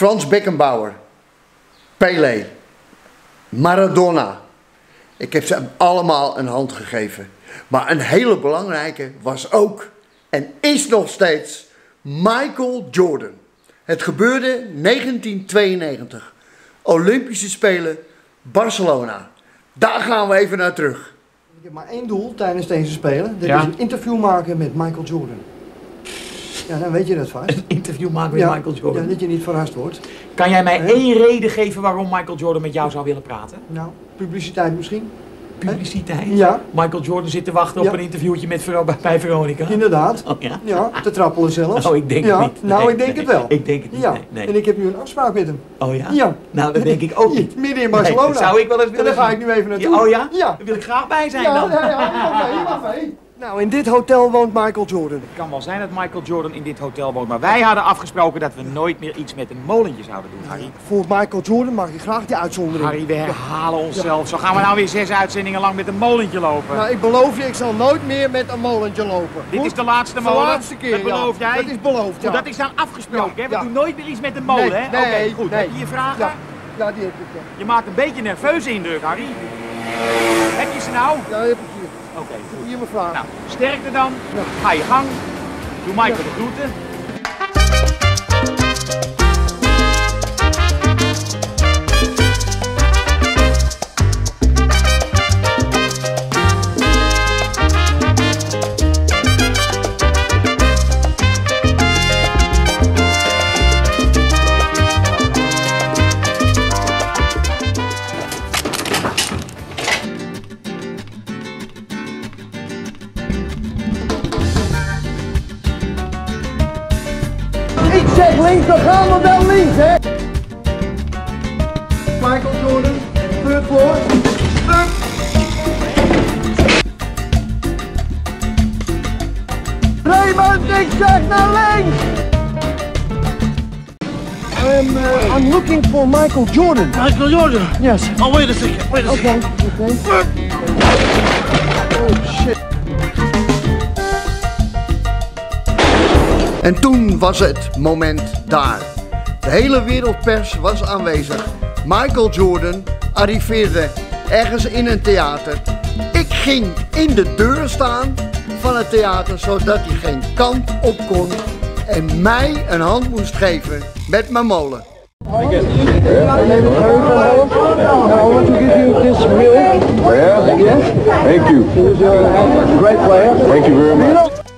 Frans Beckenbauer, Pelé, Maradona. Ik heb ze allemaal een hand gegeven. Maar een hele belangrijke was ook en is nog steeds Michael Jordan. Het gebeurde 1992. Olympische Spelen, Barcelona. Daar gaan we even naar terug. Ik heb maar één doel tijdens deze Spelen. Dat is een interview maken met Michael Jordan. Ja, dan weet je dat vast. Een interview maken met Michael Jordan? Ja, dat je niet verrast wordt. Kan jij mij één reden geven waarom Michael Jordan met jou zou willen praten? Nou, publiciteit misschien. Publiciteit? Ja. Michael Jordan zit te wachten op een interviewtje bij Veronica? Inderdaad. Oh, ja? Ja, te trappelen zelfs. Oh, ik denk het niet. Nou, ik denk het wel. Ik denk het niet, ja. nee. En ik heb nu een afspraak met hem. Oh ja? Ja. Nou, dat denk ik ook niet. Midden in Barcelona. Nee, dat zou ik wel eens willen. En daar ga ik nu even naartoe. Oh ja? Ja. Daar wil ik graag bij zijn ja, dan. Ja, mag mee. Nou, in dit hotel woont Michael Jordan. Het kan wel zijn dat Michael Jordan in dit hotel woont, maar wij hadden afgesproken dat we nooit meer iets met een molentje zouden doen, Harry. Voor Michael Jordan mag je graag die uitzondering. Harry, we herhalen onszelf. Zo gaan we nou weer 6 uitzendingen lang met een molentje lopen. Nou, ik beloof je, ik zal nooit meer met een molentje lopen. Dit is de laatste molen? De laatste keer, dat beloof jij? Dat is beloofd, ja. Goed, dat is dan afgesproken, hè? We doen nooit meer iets met een molen, hè? Nee, Oké, goed. Nee. Heb je je vragen? Ja, die heb ik. Je maakt een beetje nerveuze indruk, Harry. Heb je ze nou? Ja, die heb ik hier. Oké, goed. Hier mijn vraag. Nou, sterkte dan. Ga je gang. Doe Michael de groeten. Ik zeg links, dan gaan we wel links, hè? Michael Jordan, third floor. Raymond, ik zeg naar links! I'm looking for Michael Jordan. Michael Jordan? Yes. Oh, wait a second, wait a second. Okay. Oh, shit. En toen was het moment daar. De hele wereldpers was aanwezig. Michael Jordan arriveerde ergens in een theater. Ik ging in de deur staan van het theater, zodat hij geen kant op kon en mij een hand moest geven met mijn molen. I want to give you this milk. Yeah? Yes? Thank you. He's a great player. Thank you very much.